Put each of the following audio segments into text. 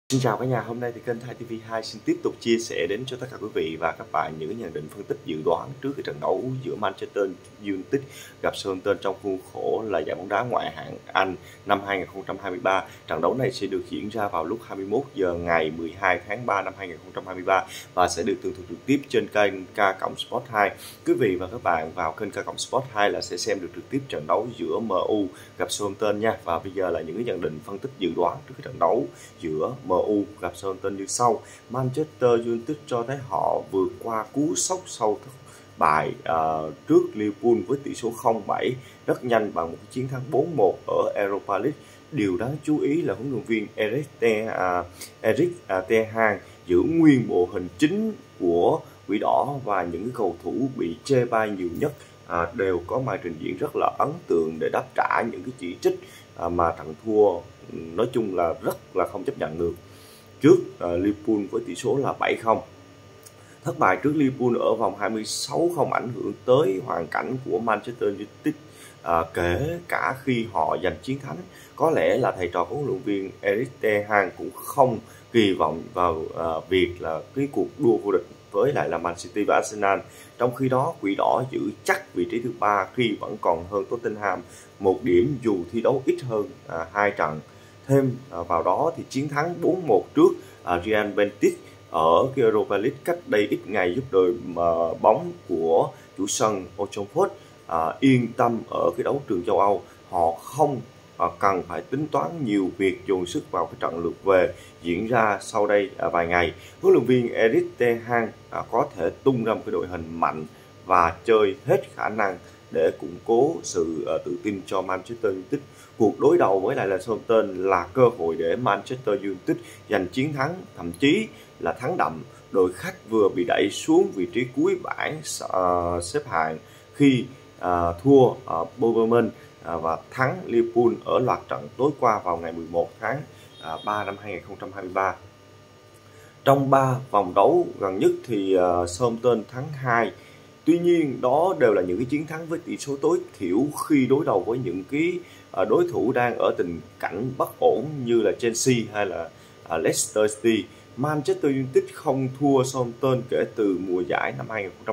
Xin chào cả nhà, hôm nay thì kênh Thai TV2 xin tiếp tục chia sẻ đến cho tất cả quý vị và các bạn những nhận định phân tích dự đoán trước cái trận đấu giữa Manchester United gặp Southampton trong khuôn khổ là giải bóng đá ngoại hạng Anh năm 2023. Trận đấu này sẽ được diễn ra vào lúc 21 giờ ngày 12 tháng 3 năm 2023 và sẽ được tường thuật trực tiếp trên kênh K-Sport 2. Quý vị và các bạn vào kênh K-Sport 2 là sẽ xem được trực tiếp trận đấu giữa MU gặp Southampton nha. Và bây giờ là những nhận định phân tích dự đoán trước cái trận đấu giữa MU gặp Southampton như sau. Manchester United cho thấy họ vượt qua cú sốc sau thất bại trước Liverpool với tỷ số 0-7 rất nhanh bằng một chiến thắng 4-1 ở Europa League. Điều đáng chú ý là huấn luyện viên Erik ten Hag giữ nguyên bộ hình chính của Quỷ Đỏ và những cầu thủ bị chê bai nhiều nhất đều có màn trình diễn rất là ấn tượng để đáp trả những cái chỉ trích mà trận thua nói chung là rất là không chấp nhận được trước Liverpool với tỷ số là 7-0. Thất bại trước Liverpool ở vòng 26 không ảnh hưởng tới hoàn cảnh của Manchester United kể cả khi họ giành chiến thắng. Có lẽ là thầy trò của huấn luyện viên Erik ten Hag cũng không kỳ vọng vào việc là cái cuộc đua vô địch với lại là Man City và Arsenal. Trong khi đó, Quỷ Đỏ giữ chắc vị trí thứ 3 khi vẫn còn hơn Tottenham 1 điểm dù thi đấu ít hơn 2 trận. Thêm vào đó thì chiến thắng 4-1 trước Real Betis ở Europa League cách đây ít ngày giúp đội bóng của chủ sân Old Trafford yên tâm ở cái đấu trường châu Âu. Họ không cần phải tính toán nhiều việc dồn sức vào cái trận lượt về diễn ra sau đây vài ngày. Huấn luyện viên Erik ten Hag có thể tung ra một cái đội hình mạnh và chơi hết khả năng để củng cố sự tự tin cho Manchester United. Cuộc đối đầu với lại là Southampton là cơ hội để Manchester United giành chiến thắng, thậm chí là thắng đậm. Đội khách vừa bị đẩy xuống vị trí cuối bảng xếp hạng khi thua Bournemouth và thắng Liverpool ở loạt trận tối qua vào ngày 11 tháng 3 năm 2023. Trong 3 vòng đấu gần nhất thì Southampton thắng 2. Tuy nhiên đó đều là những cái chiến thắng với tỷ số tối thiểu khi đối đầu với những cái đối thủ đang ở tình cảnh bất ổn như là Chelsea hay là Leicester City. Manchester United không thua Southampton kể từ mùa giải năm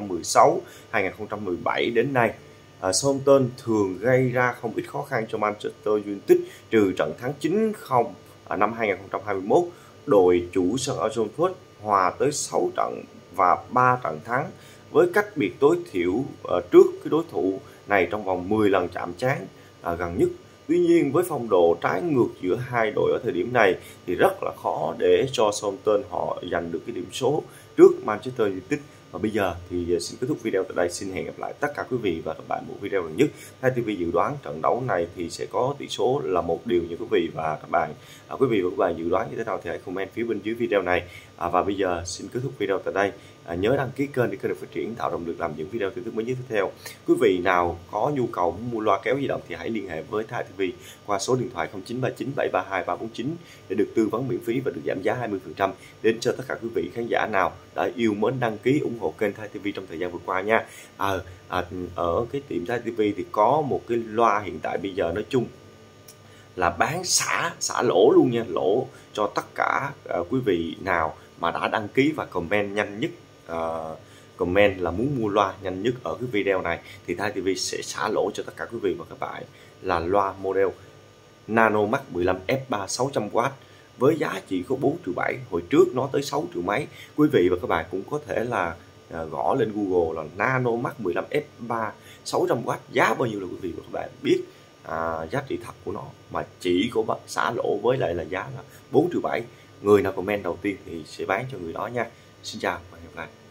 2016-2017 đến nay. Southampton thường gây ra không ít khó khăn cho Manchester United trừ trận thắng 9-0 năm 2021. Đội chủ sân Old Trafford hòa tới 6 trận và 3 trận thắng với cách biệt tối thiểu trước cái đối thủ này trong vòng 10 lần chạm trán gần nhất. Tuy nhiên với phong độ trái ngược giữa hai đội ở thời điểm này thì rất là khó để cho Southampton họ giành được cái điểm số trước Manchester United. Và bây giờ thì xin kết thúc video tại đây. Xin hẹn gặp lại tất cả quý vị và các bạn một video gần nhất. Thai TV dự đoán trận đấu này thì sẽ có tỷ số là 1-1 như quý vị và các bạn. Quý vị và các bạn dự đoán như thế nào thì hãy comment phía bên dưới video này. Và bây giờ xin kết thúc video tại đây. Nhớ đăng ký kênh để kênh được phát triển, tạo động lực làm những video tin tức mới nhất tiếp theo. Quý vị nào có nhu cầu mua loa kéo di động thì hãy liên hệ với Thai TV qua số điện thoại 0939 732 349 để được tư vấn miễn phí và được giảm giá 20% đến cho tất cả quý vị khán giả nào đã yêu mến đăng ký ủng hộ kênh Thai TV trong thời gian vừa qua nha. Ở cái tiệm Thai TV thì có một cái loa hiện tại bây giờ nói chung là bán xả lỗ luôn nha, lỗ cho tất cả quý vị nào mà đã đăng ký và comment nhanh nhất, comment là muốn mua loa nhanh nhất ở cái video này thì Thai TV sẽ xả lỗ cho tất cả quý vị và các bạn là loa model Nanomax 15 F3 600W với giá chỉ có 4,7 triệu. Hồi trước nó tới 6 triệu mấy. Quý vị và các bạn cũng có thể là gõ lên Google là Nanomax 15 F3 600W giá bao nhiêu là quý vị và các bạn biết giá trị thật của nó, mà chỉ có xả lỗ với lại là giá là 4,7 triệu. Người nào comment đầu tiên thì sẽ bán cho người đó nha. Xin chào và hẹn gặp lại.